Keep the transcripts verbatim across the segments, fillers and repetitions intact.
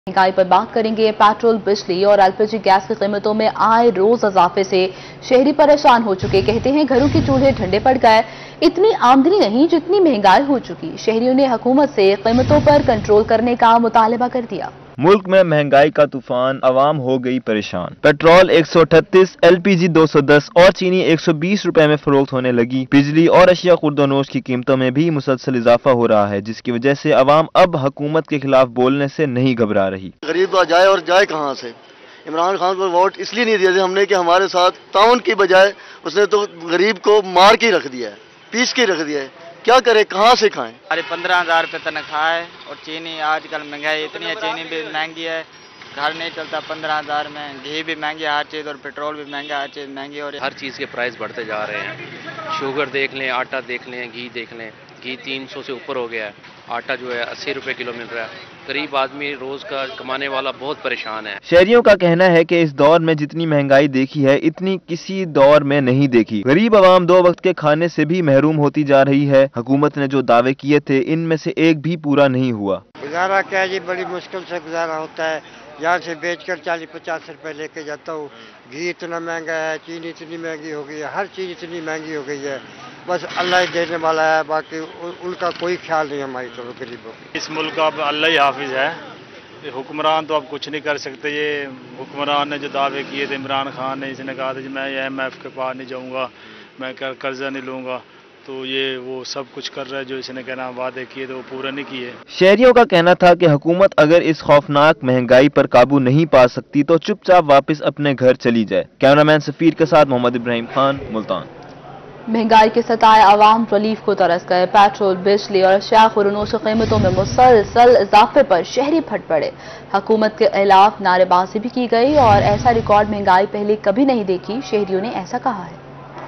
महंगाई पर बात करेंगे। पेट्रोल, बिजली और एलपीजी गैस की कीमतों में आए रोज इजाफे से शहरी परेशान हो चुके। कहते हैं घरों के चूल्हे ठंडे पड़ गए। इतनी आमदनी नहीं जितनी महंगाई हो चुकी। शहरियों ने हुकूमत से कीमतों पर कंट्रोल करने का मुतालबा कर दिया। मुल्क में महंगाई का तूफान, अवाम हो गई परेशान। पेट्रोल एक सौ अठतीस, एलपीजी दो सौ दस और चीनी एक सौ बीस रुपए में फरोख्त होने लगी। बिजली और अशिया खुर्दोनोश की कीमतों में भी मुसलसल इजाफा हो रहा है, जिसकी वजह से अवाम अब हुकूमत के खिलाफ बोलने से नहीं घबरा रही। गरीब तो जाए और जाए कहाँ से। इमरान खान को वोट इसलिए नहीं दिया हमने कि हमारे साथ ताउन की बजाय उसने तो गरीब को मार के रख दिया है, पीस के रख दिया है। क्या करे, कहाँ से खाएं। अरे पंद्रह हजार रुपये तनख्वाह है और चीनी आजकल महंगाई इतनी है, चीनी भी महंगी है, घर नहीं चलता पंद्रह हजार में। घी भी महंगी हर चीज़ और पेट्रोल भी महंगा, हर चीज़ महंगी और हर चीज़ के प्राइस बढ़ते जा रहे हैं। शुगर देख लें, आटा देख लें, घी देख लें। घी तीन सौ से ऊपर हो गया है, आटा जो है अस्सी रुपए किलो मिल रहा है। गरीब आदमी रोज का कमाने वाला बहुत परेशान है। शहरियों का कहना है कि इस दौर में जितनी महंगाई देखी है इतनी किसी दौर में नहीं देखी। गरीब आवाम दो वक्त के खाने से भी महरूम होती जा रही है। हुकूमत ने जो दावे किए थे इनमें से एक भी पूरा नहीं हुआ। गुजारा क्या जी, बड़ी मुश्किल से गुजारा होता है। यहाँ से बेचकर चालीस पचास रुपए लेके जाता हूँ। घी इतना महंगा है, चीनी इतनी महंगी हो गई है, हर चीज़ इतनी महंगी हो गई है। बस अल्लाह ही देने वाला है, बाकी उ, उनका कोई ख्याल नहीं हमारी तरफ गरीबों की। इस मुल्क का अब अल्लाह ही हाफिज है। हुक्मरान तो अब कुछ नहीं कर सकते। ये हुक्मरान ने जो दावे किए थे, इमरान खान ने, इसने कहा था कि मैं आई एम एफ के पास नहीं जाऊँगा, मैं कर कर्जा नहीं लूँगा, तो ये वो सब कुछ कर रहा है जो इसने कहना वादे किए थे वो पूरा नहीं किए। शहरियों का कहना था कि हुकूमत अगर इस खौफनाक महंगाई पर काबू नहीं पा सकती तो चुपचाप वापस अपने घर चली जाए। कैमरामैन सफीर के साथ मोहम्मद इब्राहिम खान, मुल्तान। महंगाई के सताए अवाम रिलीफ को तरस गए। पेट्रोल, बिजली और अशिया खुर्दोनोश की कीमतों में मुसलसल इजाफे पर शहरी फट पड़े। हुकूमत के खिलाफ नारेबाजी भी की गई और ऐसा रिकॉर्ड महंगाई पहले कभी नहीं देखी। शहरियों ने ऐसा कहा है।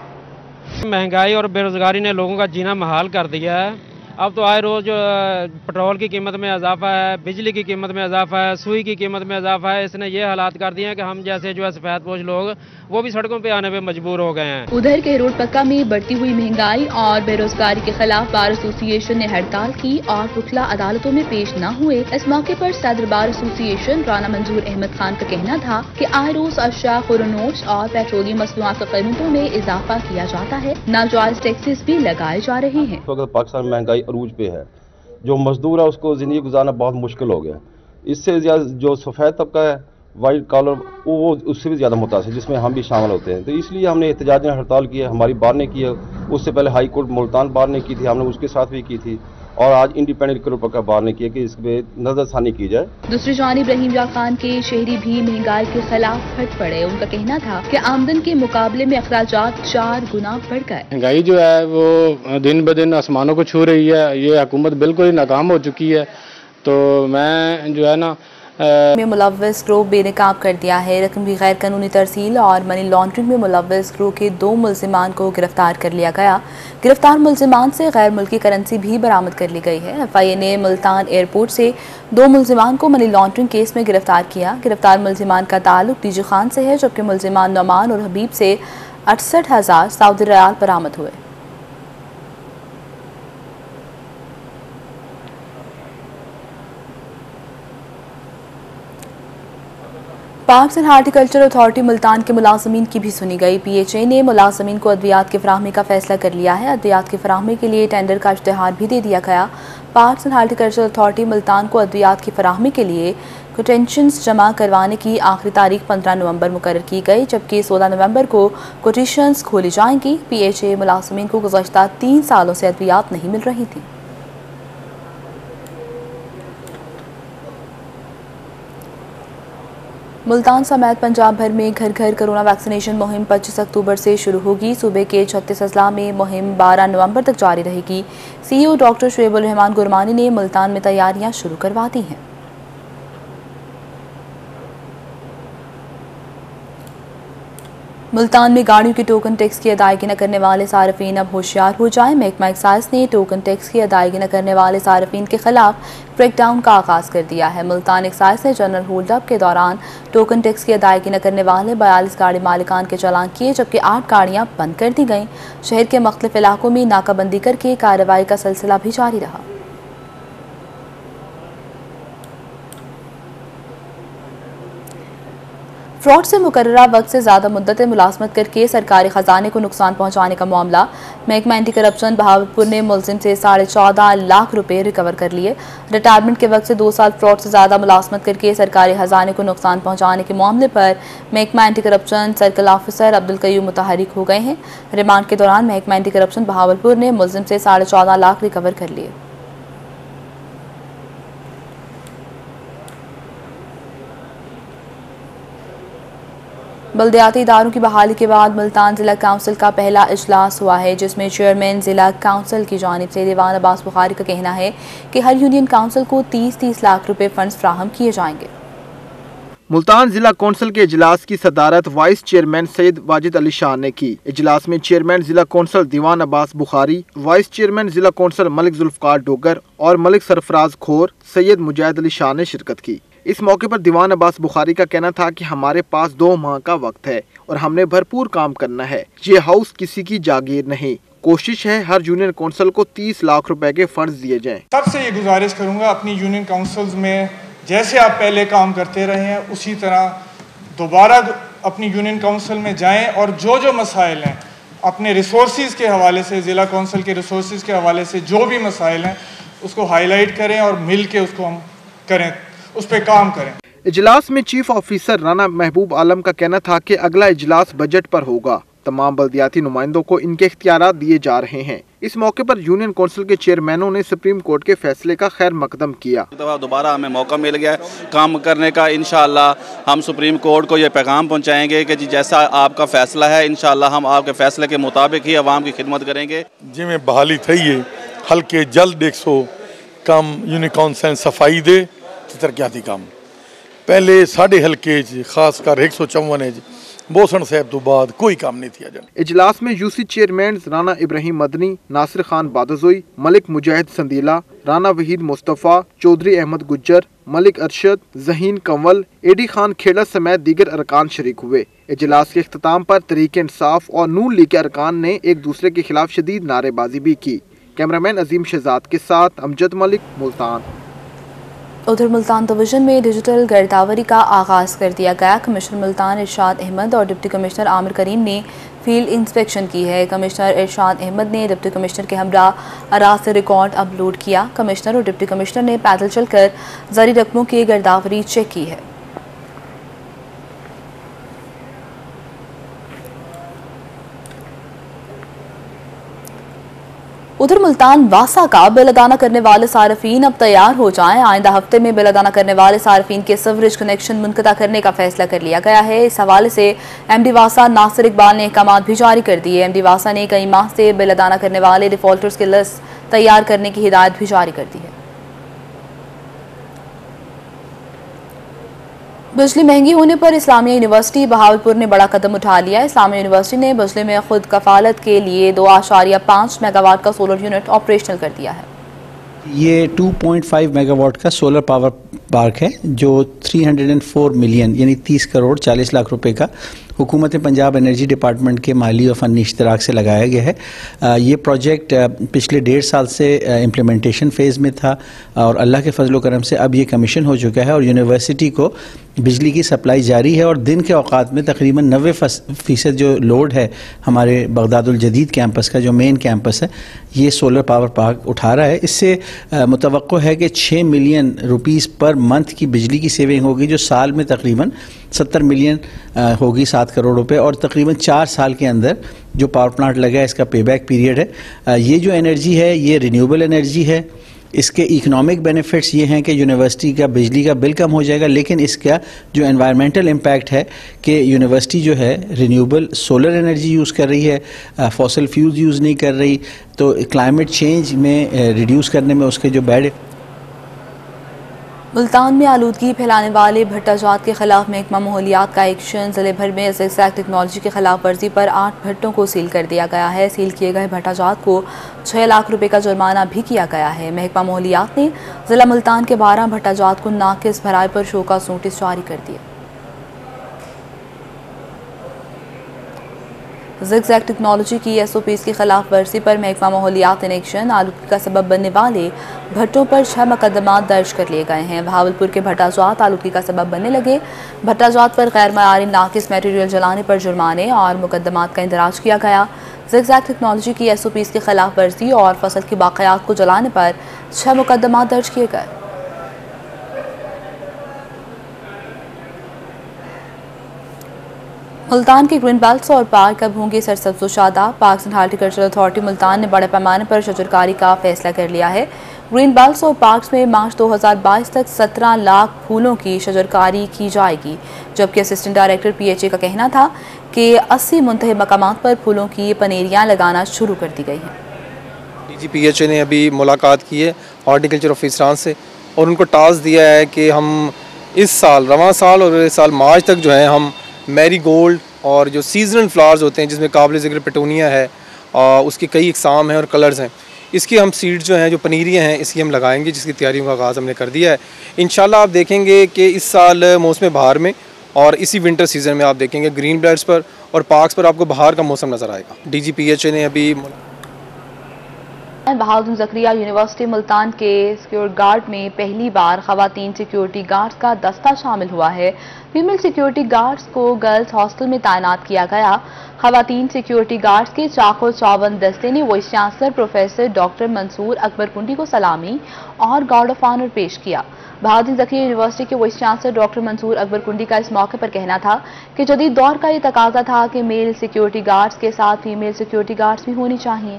महंगाई और बेरोजगारी ने लोगों का जीना महाल कर दिया है। अब तो आए रोज पेट्रोल की कीमत में इजाफा है, बिजली की कीमत में इजाफा है, सुई की कीमत में इजाफा है। इसने ये हालात कर दिए हैं कि हम जैसे जो है सफेदपोश लोग वो भी सड़कों पे आने पे मजबूर हो गए हैं। उधर के रोड पक्का में बढ़ती हुई महंगाई और बेरोजगारी के खिलाफ बार एसोसिएशन ने हड़ताल की और वकला अदालतों में पेश न हुए। इस मौके पर सदर बार एसोसिएशन राना मंजूर अहमद खान का कहना था कि आए रोज अशिया खुर्दोनोश और पेट्रोलियम मसनूआत की कीमतों में इजाफा किया जाता है, नाजायज टैक्सेस भी लगाए जा रहे हैं। पाकिस्तान महंगाई अरूज पे है, जो मजदूर है उसको जिंदगी गुजारना बहुत मुश्किल हो गया। इससे जो सफ़ेद तबका है, वाइट कॉलर, वो उससे भी ज़्यादा मुतासिर, जिसमें हम भी शामिल होते हैं। तो इसलिए हमने एहतजाजी हड़ताल की है। हमारी बार ने की है, उससे पहले हाई कोर्ट मुल्तान बार ने की थी, हमने उसके साथ भी की थी, और आज इंडिपेंडेंट रोड पक्का बार ने किया कि इस पे नजरसानी की जाए। दूसरी जानिब रहीम या खान के शहरी भी महंगाई के खिलाफ फट पड़े। उनका कहना था कि आमदन के मुकाबले में अखराजात चार गुना बढ़ गए। महंगाई जो है वो दिन ब दिन आसमानों को छू रही है। ये हुकूमत बिल्कुल ही नाकाम हो चुकी है। तो मैं जो है ना में मुलव्वस ग्रुप बेनकाब कर दिया है। रकम की गैर कानूनी तरसील और मनी लॉन्ड्रिंग में मुलव्वस ग्रुप के दो मुल्जिमान को गिरफ्तार कर लिया गया। गिरफ्तार मुल्जिमान से गैर मुल्की करेंसी भी बरामद कर ली गई है। एफ आई ए ने मुल्तान एयरपोर्ट से दो मुल्जिमान को मनी लॉन्ड्रिंग केस में गिरफ्तार किया। गिरफ्तार मुल्जिमान का ताल्लुक डीजी खान से है, जबकि मुल्जिमान नौमान और हबीब से अड़सठ हजार सऊदी रियाल बरामद हुए। Parks and horticulture authority Multan के मुलाजमीन की भी सुनी गई। पी एच ए ने मुलाजमीन को अद्वियात की फराहमी का फैसला कर लिया है। अद्वियात की फराहमी के लिए टेंडर का इश्तिहार भी दे दिया गया। Parks and horticulture authority Multan को अद्वियात की फराहमी के लिए कोटेशंस जमा करवाने की आखिरी तारीख पंद्रह नवंबर मुकर्रर की गई, जबकि सोलह नवंबर को कोटेशंस खोली जाएंगी। पी एच ए मुलाजमीन को गुज़श्ता तीन सालों से अद्वियात नहीं मिल रही थी। मुल्तान समेत पंजाब भर में घर घर कोरोना वैक्सीनेशन मुहिम पच्चीस अक्टूबर से शुरू होगी। सूबे के छत्तीस अजला में मुहिम बारह नवंबर तक जारी रहेगी। सी ई ओ डॉक्टर शुएबुर रहमान गुरमानी ने मुल्तान में तैयारियां शुरू करवा दी हैं। मुल्तान में गाड़ियों की टोकन टैक्स की अदायगी न करने वाले सार्फिन अब होशियार हो जाएं। महकमा एक्साइज ने टोकन टैक्स की अदायगी न करने वाले सार्फिन के खिलाफ क्रैकडाउन का आगाज कर दिया है। मुल्तान एक्साइज ने जनरल होल्ड अप के दौरान टोकन टैक्स की अदायगी न करने वाले बयालीस गाड़ी मालिकान के चालान किए, जबकि आठ गाड़ियां बंद कर दी गईं। शहर के मुख्तलिफ इलाकों में नाकाबंदी करके कार्रवाई का सिलसिला भी जारी रहा। फ्रॉड से मुकर्ररा वक्त से ज़्यादा मुद्दत मुलाजमत करके सरकारी ख़जाने को नुकसान पहुँचाने का मामला। महकमा एंटी करप्शन बहावलपुर ने मुलजिम से साढ़े चौदह लाख रुपए रिकवर कर लिए। रिटायरमेंट के वक्त से दो साल फ्रॉड से ज़्यादा मुलाजमत करके सरकारी ख़जाने को नुकसान पहुँचाने के मामले पर महकमा anti corruption circle officer Abdul Qayyum मुतहरिक हो गए हैं। रिमांड के दौरान महकमा एंटी करप्शन बहावलपुर ने मुलजिम से साढ़े चौदह लाख रिकवर कर लिए। बल्दियाती इदारों की बहाली के बाद मुल्तान ज़िला काउंसिल का पहला इजलास हुआ है, जिसमें चेयरमैन ज़िला काउंसिल की जानिब से दीवान अब्बास बुखारी का कहना है कि हर यूनियन काउंसिल को तीस तीस लाख रुपए फंड्स फ्राहम किए जाएंगे। मुल्तान जिला कौंसिल के इजलास की सदारत वाइस चेयरमैन सैयद वाजिद अली शाह ने की। इजलास में चेयरमैन जिला council Diwan Abbas Bukhari, vice chairman जिला कौंसिल मलिक जुल्फकार डोगर और मलिक सरफराज खोर सैयद मुजाहिद अली शाह ने शिरकत की। इस मौके पर दीवान अब्बास बुखारी का कहना था कि हमारे पास दो माह का वक्त है और हमने भरपूर काम करना है। ये हाउस किसी की जागीर नहीं, कोशिश है हर यूनियन काउंसिल को तीस लाख रुपए के फंड्स दिए जाएं। सबसे ये गुजारिश करूंगा, अपनी यूनियन काउंसिल्स में जैसे आप पहले काम करते रहे हैं उसी तरह दोबारा अपनी यूनियन काउंसिल में जाएं और जो जो मसाइल हैं अपने रिसोर्सेज के हवाले से, ज़िला काउंसिल के रिसोर्सेज के हवाले से जो भी मसाइल हैं उसको हाईलाइट करें और मिल के उसको हम करें, उस पर काम करें। इजलास में चीफ ऑफिसर राना महबूब आलम का कहना था कि अगला इजलास बजट पर होगा। तमाम बल्दियाती नुमाइंदों को इनके इख्तियारात दिए जा रहे हैं। इस मौके पर यूनियन काउंसिल के चेयरमैनों ने सुप्रीम कोर्ट के फैसले का खैर मकदम किया। दोबारा हमें मौका मिल गया काम करने का। इंशाअल्लाह हम सुप्रीम कोर्ट को ये पैगाम पहुँचाएंगे कि जी जैसा आपका फैसला है इंशाअल्लाह हम आपके फैसले के मुताबिक ही अवाम की खिदमत करेंगे। जिमें बहाली थी है हल्के जल्द एक सौ कम यूनियन काउंसिल सफाई दे तरक्याती काम पहले साढ़े हल्के खासकर एक सौ चौवन बोसन साहब तो बाद कोई काम नहीं किया जाए। इजलास में UC chairman Rana Ibrahim Madni, Nasir Khan Badozai, Malik Mujahid Sandila, Rana Waheed Mustafa, Chaudhry Ahmed Gujjar, Malik Arshad, Zaheen Kanwal, AD Khan Khera समेत दीगर अरकान शरीक हुए। इजलास के इख्तिताम पर तरीके इंसाफ और नून लीग के अरकान ने एक दूसरे के खिलाफ शदीद नारेबाजी भी की। कैमरामैन अजीम शहजाद के साथ अमजद मलिक, मुल्तान। उधर मुल्तान डिवीजन में डिजिटल गिरदावरी का आगाज़ कर दिया गया। कमिश्नर मुल्तान इरशाद अहमद और डिप्टी कमिश्नर आमिर करीम ने फील्ड इंस्पेक्शन की है। कमिश्नर इरशाद अहमद ने डिप्टी कमिश्नर के हमरा आराज से रिकॉर्ड अपलोड किया। कमिश्नर और डिप्टी कमिश्नर ने पैदल चलकर जारी रकमों की गिरदावरी चेक की है। उधर मुल्तान वासा का बिल अदाना करने वाले सार्फिन अब तैयार हो जाएं। आइंदा हफ्ते में बिल अदाना करने वाले सार्फिन के सीवरेज कनेक्शन मुनक़ता करने का फैसला कर लिया गया है। इस हवाले से एमडी वासा नासिर इकबाल ने अहकाम भी जारी कर दिए। एमडी वासा ने कई माह से बिल अदाना करने वाले डिफॉल्टर्स की लिस्ट तैयार करने की हिदायत भी जारी कर दी है। बिजली महंगी होने पर इस्लामिया यूनिवर्सिटी बहावलपुर ने बड़ा कदम उठा लिया। इस्लामिया यूनिवर्सिटी ने बिजली में खुद कफालत के लिए दो आशारिया पाँच मेगावाट का सोलर यूनिट ऑपरेशनल कर दिया है। ये टू पॉइंट फाइव मेगावाट का सोलर पावर पार्क है जो तीन सौ चार मिलियन यानी तीस करोड़ चालीस लाख रुपए का हुकूमत पंजाब एनर्जी डिपार्टमेंट के माली और फ़नी इश्तराक से लगाया गया है। ये प्रोजेक्ट पिछले डेढ़ साल से इम्प्लीमेंटेशन फ़ेज़ में था और अल्लाह के फजल करम से अब ये कमीशन हो चुका है और यूनिवर्सिटी को बिजली की सप्लाई जारी है और दिन के औकात में तकरीबन नब्बे फ़ीसद जो लोड है हमारे बगदादुल जदीद कैंपस का जो मेन कैंपस है ये सोलर पावर पार्क उठा रहा है। इससे मुतवक्को है कि छः मिलियन रुपीस पर मंथ की बिजली की सेविंग होगी जो साल में तकरीबन सत्तर मिलियन होगी, सात करोड़ रुपए, और तकरीबन चार साल के अंदर जो पावर प्लांट लगा है इसका पेबैक पीरियड है। ये जो एनर्जी है ये रिन्यूएबल एनर्जी है। इसके इकोनॉमिक बेनिफिट्स ये हैं कि यूनिवर्सिटी का बिजली का बिल कम हो जाएगा, लेकिन इसका जो एनवायरमेंटल इम्पैक्ट है कि यूनिवर्सिटी जो है रिन्यूएबल सोलर एनर्जी यूज़ कर रही है, फॉसिल फ्यूल्स यूज़ नहीं कर रही, तो क्लाइमेट चेंज में रिड्यूस करने में उसके जो बैड। मुल्तान में आलूदगी फैलाने वाले भट्टाजात के खिलाफ महकमा माहौलियात का एक्शन। जिले भर में ज़िगज़ैग टेक्नोलॉजी की खिलाफ वर्जी पर आठ भट्टों को सील कर दिया गया है। सील किए गए भट्टाजात को छः लाख रुपए का जुर्माना भी किया गया है। महकमा माहौलियात ने ज़िला मुल्तान के बारह भट्टाजात को नाकिस भराए पर शोकॉज़ नोटिस जारी कर दिए। ज़िगज़ैग टेक्नोलॉजी की एस ओ पीज़ की खिलाफ वर्जी पर महकमा माहौलियात ने एक्शन। आलूगी का सबब बनने वाले भट्टों पर छह मुकदमा दर्ज कर लिए गए हैं। बहावलपुर के भट्टाजात आलूगी का सबब बनने लगे। भट्टाजात पर गैर मयारी नाकिस मटेरियल जलाने पर जुर्माने और मुकदमात का इंदराज किया गया। ज़िगज़ैग टेक्नोलॉजी की एस ओ पीज़ की खिलाफ वर्जी और फसल की बाक़ियात को जलाने पर छह मुकदमा दर्ज किए गए। मुल्तान के ग्रीन बेल्ट्स और पार्क अब होंगे सरसब्ज़ शादा। Parks and horticultural authority Multan ने बड़े पैमाने पर शजरकारी का फैसला कर लिया है। ग्रीन बेल्ट्स और पार्क्स में मार्च दो हज़ार बाईस तक सत्रह लाख फूलों की शजरकारी की जाएगी, जबकि assistant director P H A का कहना था कि अस्सी मुंतहिब मकामात पर फूलों की पनेरियाँ लगाना शुरू कर दी गई हैं। D G P H A ने अभी मुलाकात की है हॉर्टिकल्चर ऑफिसरान से और उनको टास्क दिया है कि हम इस साल रवां साल और इस साल मार्च तक जो है हम मैरी गोल्ड और जो सीजनल फ्लावर्स होते हैं जिसमें काबिल ज़िक्र पेटोनिया है आ, उसके कई इकसाम हैं और कलर्स हैं, इसकी हम सीड्स जो हैं जो पनीरियाँ हैं इसकी हम लगाएंगे, जिसकी तैयारियों का आगाज़ हमने कर दिया है। इंशाल्लाह आप देखेंगे कि इस साल मौसम बहार में और इसी विंटर सीज़न में आप देखेंगे ग्रीन बेल्ट्स पर और पार्क्स पर आपको बहार का मौसम नज़र आएगा। D G P H A ने अभी बहाउद्दीन ज़करिया यूनिवर्सिटी मुल्तान के सिक्योरिटी गार्ड में पहली बार खवातीन सिक्योरिटी गार्ड्स का दस्ता शामिल हुआ है। फीमेल सिक्योरिटी गार्ड्स को गर्ल्स हॉस्टल में तैनात किया गया। खवातीन सिक्योरिटी गार्ड्स के चाको चौवन दस्ते ने vice chancellor professor doctor Mansoor Akbar Kundi को सलामी और गार्ड ऑफ ऑनर पेश किया। बहाउद्दीन ज़करिया यूनिवर्सिटी के vice chancellor doctor Mansoor Akbar Kundi का इस मौके पर कहना था कि जदीद दौर का ये तकाजा था कि मेल सिक्योरिटी गार्ड्स के साथ फीमेल सिक्योरिटी गार्ड्स भी होनी चाहिए।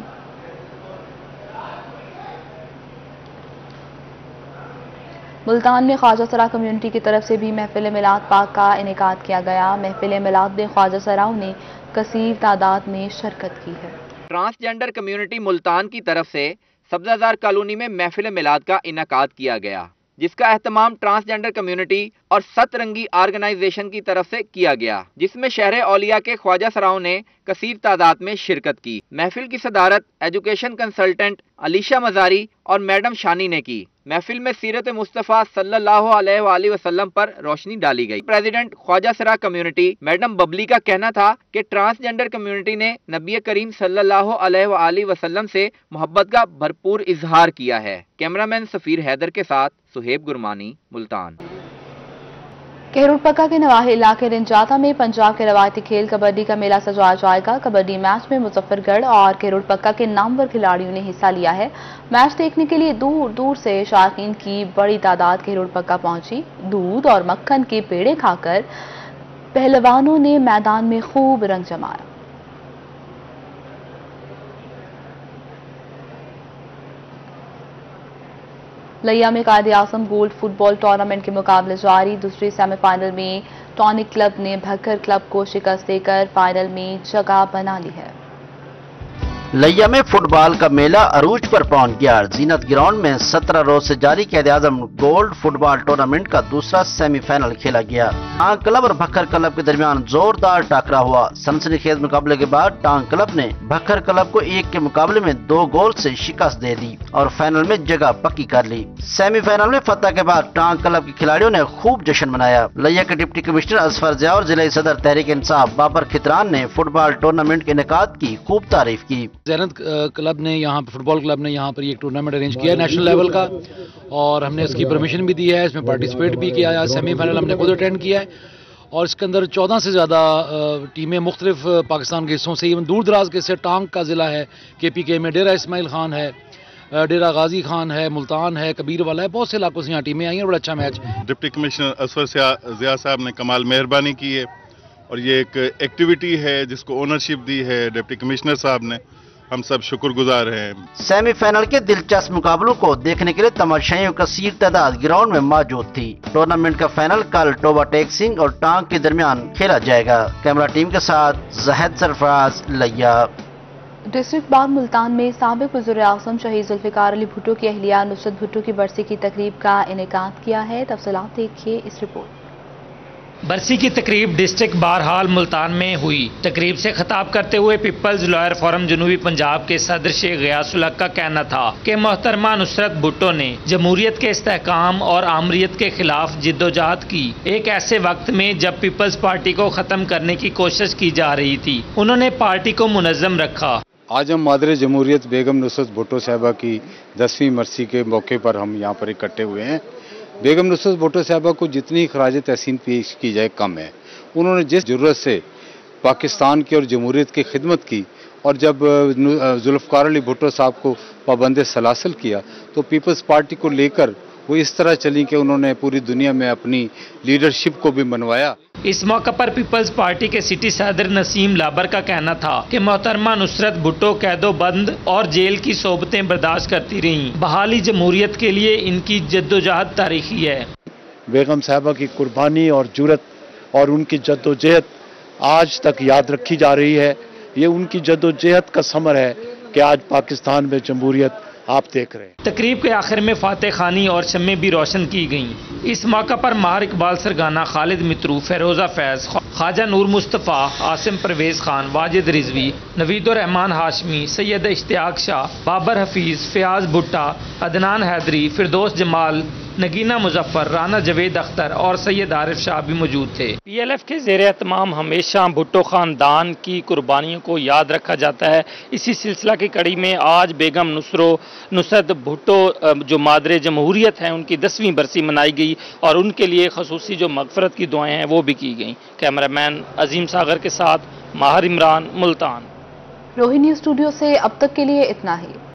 मुल्तान में ख्वाजा सरा कम्युनिटी की तरफ से भी महफिल मिलाद पाक का इनेकाद किया गया। महफिल मिलाद में ख्वाजा सराओं ने कसीर तादाद में शिरकत की है। ट्रांसजेंडर कम्युनिटी मुल्तान की तरफ से सब्जाजार कॉलोनी में महफिल मिलाद का इनेकाद किया गया, जिसका एहतमाम ट्रांसजेंडर कम्युनिटी और सतरंगी ऑर्गेनाइजेशन की तरफ से किया गया, जिसमें शहर औलिया के ख्वाजा सराओं ने कसीर तादाद में शिरकत की। महफिल की सदारत एजुकेशन कंसल्टेंट अलीशा मजारी और मैडम शानी ने की। महफिल में सीरत मुस्तफ़ा सल्लल्लाहु अलैहि वसल्लम पर रोशनी डाली गई। प्रेसिडेंट ख्वाजा सरा कम्युनिटी मैडम बबली का कहना था कि ट्रांसजेंडर कम्युनिटी ने नबी करीम सल्लल्लाहु अलैहि वसल्लम से मोहब्बत का भरपूर इजहार किया है। कैमरामैन सफीर हैदर के साथ सुहेब गुरमानी, मुल्तान। केहरुड़ पक्का के नवाही इलाके रिंजाता में पंजाब के रवायती खेल कबड्डी का मेला सजाया जाएगा। कबड्डी मैच में मुजफ्फरगढ़ और केहरुड़ पक्का के नामवर खिलाड़ियों ने हिस्सा लिया है। मैच देखने के लिए दूर दूर से शायकीन की बड़ी तादाद केहरुड़ पक्का पहुंची। दूध और मक्खन के पेड़े खाकर पहलवानों ने मैदान में खूब रंग जमाया। लिया में कायदे आजम गोल्ड फुटबॉल टूर्नामेंट के मुकाबले जारी। दूसरी सेमीफाइनल में टॉनिक क्लब ने भक्कर क्लब को शिकस्त देकर फाइनल में जगह बना ली है। लिया में फुटबॉल का मेला अरूज पर पहुंच गया। जीनत ग्राउंड में सत्रह रोज से जारी कायदे आजम गोल्ड फुटबॉल टूर्नामेंट का दूसरा सेमीफाइनल खेला गया। टांग क्लब और भक्कर क्लब के दरमियान जोरदार टकरा हुआ। सनसनीखेज मुकाबले के बाद टांग क्लब ने भक्कर क्लब को एक के मुकाबले में दो गोल से शिकस्त दे दी और फाइनल में जगह पक्की कर ली। सेमीफाइनल में फतह के बाद टांग क्लब के खिलाड़ियों ने खूब जश्न मनाया। लिया के डिप्टी कमिश्नर असफर जिया और जिला सदर तहरीक इंसाफ बाबर खितरान ने फुटबॉल टूर्नामेंट के इनेकाद की खूब तारीफ की। जैनत क्लब ने यहाँ फुटबॉल क्लब ने यहाँ पर एक टूर्नामेंट अरेंज किया है नेशनल लेवल का, और हमने इसकी परमिशन भी दी है, इसमें पार्टिसिपेट भी किया है। सेमीफाइनल हमने खुद अटेंड किया है और इसके अंदर चौदह से ज़्यादा टीमें मुख्तलिफ पाकिस्तान के हिस्सों से, इवन दूर दराज के से टांग का ज़िला है, के पी के में डेरा इस्माइल खान है, डेरा गाजी खान है, मुल्तान है, कबीर वाला है, बहुत से इलाकों से यहाँ टीमें आई हैं। बड़ा अच्छा match. Deputy commissioner Asfar Zia साहब ने कमाल मेहरबानी की है और ये एक एक्टिविटी है जिसको ओनरशिप दी है डिप्टी कमिश्नर साहब ने। हम सब शुक्रगुजार हैं। सेमीफाइनल के दिलचस्प मुकाबलों को देखने के लिए तमाशाइयों का कसीर तादाद ग्राउंड में मौजूद थी। टूर्नामेंट का फाइनल कल टोबा टेक सिंह और टांग के दरमियान खेला जाएगा। कैमरा टीम के साथ जहद सरफराज, लिया। डिस्ट्रिक्ट बाग मुल्तान में साबिक वज़ीर आज़म शहीद जुल्फ़िकार अली भुट्टो की अहलिया नुसरत भुट्टो की बरसी की तकरीब का इनेकाद किया है। तफसीलात देखिए इस रिपोर्ट। बरसी की तकरीब डिस्ट्रिक्ट बार हाल मुल्तान में हुई। तकरीब से खिताब करते हुए पीपल्स लॉयर फोरम जनूबी पंजाब के सदर शेख गयासुल हक का कहना था कि मोहतरमा नुसरत भुट्टो ने जमहूरियत के इस्तेहकाम और आमरीत के खिलाफ जिद्दोजहद की, एक ऐसे वक्त में जब पीपल्स पार्टी को ख़त्म करने की कोशिश की जा रही थी। उन्होंने पार्टी को मुनज़्ज़म रखा। आज हम मादरे जमहूरियत बेगम नुसरत भुट्टो साहबा की दसवीं बरसी के मौके पर हम यहाँ पर इकट्ठे हुए हैं। बेगम नुसरत भुट्टो साहबा को जितनी खराज तहसीन पेश की जाए कम है। उन्होंने जिस ज़रूरत से पाकिस्तान की और जमहूरियत की खिदमत की, और जब जुल्फ़कार अली भुट्टो साहब को पाबंद सलासल किया तो पीपल्स पार्टी को लेकर वो इस तरह चली कि उन्होंने पूरी दुनिया में अपनी लीडरशिप को भी मनवाया। इस मौके पर पीपल्स पार्टी के सिटी सदर नसीम लाबर का कहना था कि मोहतरमा नुसरत भुट्टो कैदोबंद और जेल की सोबतें बर्दाश्त करती रहीं। बहाली जमहूरियत के लिए इनकी जद्दोजहद तारीखी है। बेगम साहबा की कुर्बानी और जुरत और उनकी जद्दोजहद आज तक याद रखी जा रही है। ये उनकी जद्दोजहद का समर है कि आज पाकिस्तान में जमहूरियत आप देख रहे हैं। तकरीब के आखिर में फातेह खानी और शम्में भी रोशन की गईं। इस मौका पर मार इकबाल सरगाना, खालिद मित्रू, फेरोजा फैज, ख्वाजा नूर मुस्तफ़ा, आसिम परवेज खान, वाजिद रिजवी, नवीदुर रहमान हाशमी, सैयद इश्तियाक शाह, बाबर हफीज, फयाज भुट्टा, अदनान हैदरी, फिरदौस जमाल, नगीना मुजफ्फर, राना जवेद अख्तर और सैयद आरिफ शाह भी मौजूद थे। पी एल एफ के ज़ेरे एहतमाम हमेशा भुट्टो ख़ानदान की कुर्बानियों को याद रखा जाता है। इसी सिलसिला की कड़ी में आज बेगम नुसरो नुसरत भुट्टो जो मादरे जमहूरियत हैं उनकी दसवीं बरसी मनाई गई और उनके लिए खसूसी जो मगफरत की दुआएं हैं वो भी की गई। कैमरामैन अजीम सागर के साथ माहिर इमरान, मुल्तान। रोहिणी स्टूडियो से अब तक के लिए इतना ही।